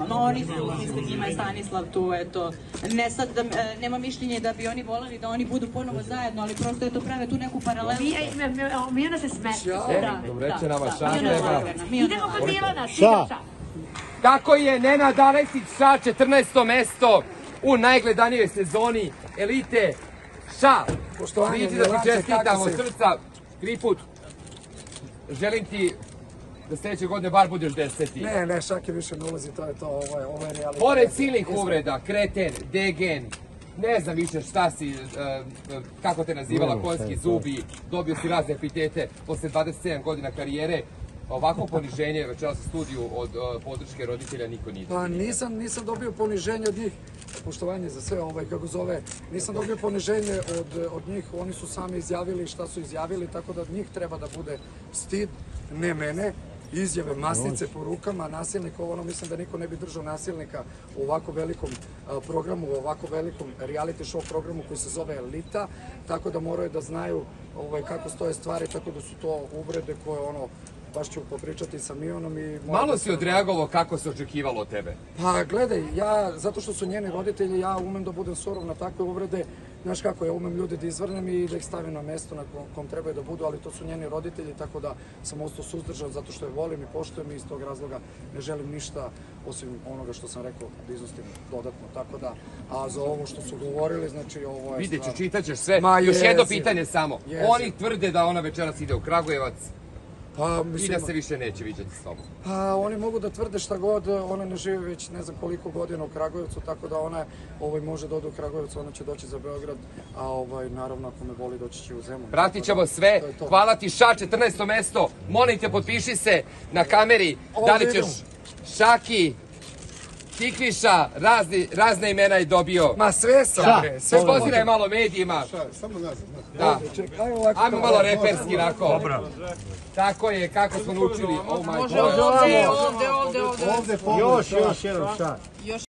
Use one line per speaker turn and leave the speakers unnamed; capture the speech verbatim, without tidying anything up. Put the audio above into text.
normalno. Oni su, mislim, njima je Stanislav tu, eto. Ne sad, da, nema mišljenje da bi oni voleli da oni budu ponovo zajedno, ali prosto eto prave tu neku paralelu.
Mijana se smeće.
Dobro reče nama Ša treba.
Idemo kod Milana, Ša.
Tako je Nenad Aleksić, Ša, četrnaesto mesto u najgledanijoj sezoni Elite. Ša, vidite da ti čestitamo srca, Kriput, želim ti da sljedeće godine bar budeš deseti.
Ne, ne, Šaki više ne ulazi, to je to, ovo je realitet.
Pored silnih uvreda, kreten, degen, ne znam više šta si, kako te nazivala, konjski zubi, dobio si razne epitete posle dvadeset sedam godina karijere. Ovako poniženje večeras u studiju od podrške roditelja niko nije.
Pa nisam, nisam dobio poniženje od njih, poštovanje za sve, ovaj, kako zove, nisam dobio poniženje od, od njih, oni su sami izjavili šta su izjavili, tako da od njih treba da bude stid, ne mene. Izjave masnice po rukama, nasilnika, ono mislim da niko ne bi držao nasilnika u ovako velikom programu, u ovako velikom reality show programu koji se zove Elita, tako da moraju da znaju ovaj, kako stoje stvari, tako da su to uvrede koje ono, baš ću popričati sa Milanom i...
Malo si odreagovao kako se očekivalo od tebe?
Pa gledaj, ja, zato što su njeni roditelji, ja umem da budem surov na takve uvrede. Znaš kako, ja umem ljude da izvrnem i da ih stavim na mesto na kom trebaju da budu, ali to su njeni roditelji, tako da sam ostao suzdržan zato što je volim i poštujem i iz tog razloga ne želim ništa osim onoga što sam rekao da izostim dodatno, tako da, a za ovo što su govorili, znači ovo je...
Vidjet ću, čitat ćeš sve. Još jedno pitanje samo. Oni tvrde da ona večeras ide u Kragujevac, i da se više neće viđati s tobom.
Pa oni mogu da tvrde šta god, ona ne žive već ne znam koliko godina u Kragujevcu, tako da ona može da ode u Kragujevac, ona će doći za Beograd, a naravno ako me voli doći će u Zemun.
Pratit ćemo sve, hvala ti Ša, četrnaesto mesto, molim te potpiši se na kameri, da li ćeš Šaki, Tikviša, razne imena je dobio.
Ma sve sam.
Sve poziraj malo medijima.
Samo nazad.
Da. Ajmo malo reperski rako. Tako je, kako smo naučili.
Može ovdje, ovdje, ovdje.
Ovdje, još, još jedan šak.